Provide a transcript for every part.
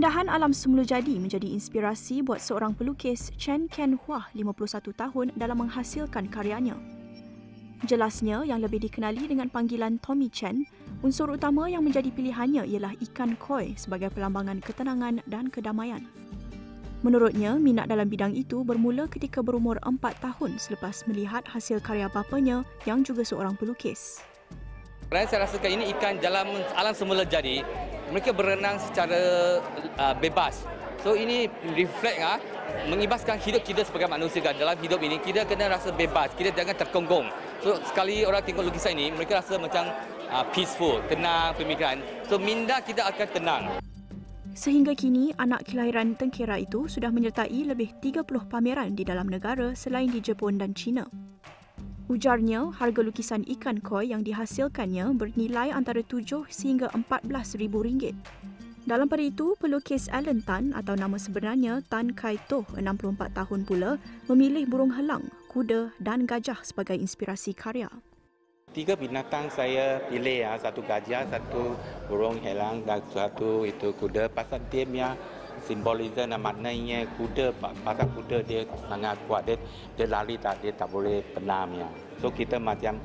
Keindahan alam semula jadi menjadi inspirasi buat seorang pelukis Chen Ken Huah, 51 tahun dalam menghasilkan karyanya. Jelasnya, yang lebih dikenali dengan panggilan Tommy Chen, unsur utama yang menjadi pilihannya ialah ikan koi sebagai pelambangan ketenangan dan kedamaian. Menurutnya, minat dalam bidang itu bermula ketika berumur 4 tahun selepas melihat hasil karya bapanya yang juga seorang pelukis. Kerana saya rasakan ini ikan dalam alam semula jadi, mereka berenang secara bebas. So ini reflect mengibaskan hidup kita sebagai manusia kan. Dalam hidup ini kita kena rasa bebas, kita jangan terkongkong. So sekali orang tengok lukisan ini, mereka rasa macam peaceful, tenang pemikiran. So minda kita akan tenang. Sehingga kini, anak kelahiran Tengkera itu sudah menyertai lebih 30 pameran di dalam negara selain di Jepun dan China. Ujarnya, harga lukisan ikan koi yang dihasilkannya bernilai antara 7 sehingga 14 ribu ringgit. Dalam pada itu, pelukis Alan Tan atau nama sebenarnya Tan Kai Toh, 64 tahun pula, memilih burung helang, kuda dan gajah sebagai inspirasi karya. 3 binatang saya pilih, satu gajah, satu burung helang dan satu itu kuda. Pasal dia punya simbolisme dan maknanya kuda, pasal kuda dia sangat kuat, dia lari dia tak boleh penam ya. So kita macam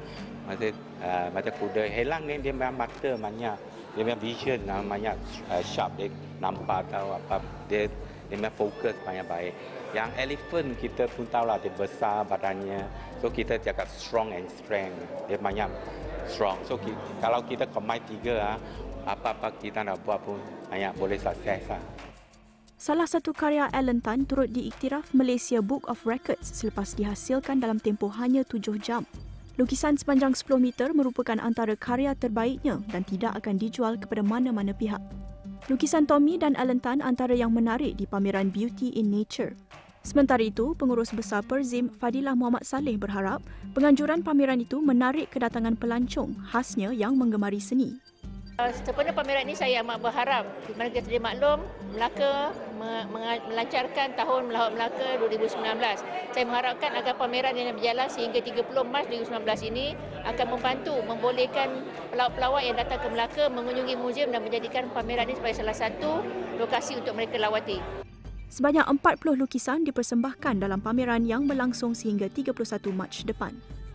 kuda helang ni dia punya mata banyak, dia punya vision banyak sharp, dia nampak tahu apa, dia punya fokus banyak baik. Yang elephant kita pun tahulah dia besar badannya. So kita cakap strong and strength. Dia banyak strong. So kalau kita combine 3, apa-apa kita nak buat pun banyak boleh sukses. Salah satu karya Alan Tan turut diiktiraf Malaysia Book of Records selepas dihasilkan dalam tempoh hanya 7 jam. Lukisan sepanjang 10 meter merupakan antara karya terbaiknya dan tidak akan dijual kepada mana-mana pihak. Lukisan Tommy dan Alan Tan antara yang menarik di pameran Beauty in Nature. Sementara itu, Pengurus Besar Perzim Fadilah Muhammad Saleh berharap penganjuran pameran itu menarik kedatangan pelancong khasnya yang menggemari seni. Sepenuhnya pameran ini saya amat berharap mereka sedia maklum Melaka melancarkan tahun Melawat Melaka 2019. Saya mengharapkan agar pameran yang berjalan sehingga 30 Mac 2019 ini akan membantu membolehkan pelawat-pelawat yang datang ke Melaka mengunjungi muzium dan menjadikan pameran ini sebagai salah satu lokasi untuk mereka lawati. Sebanyak 40 lukisan dipersembahkan dalam pameran yang berlangsung sehingga 31 Mac depan.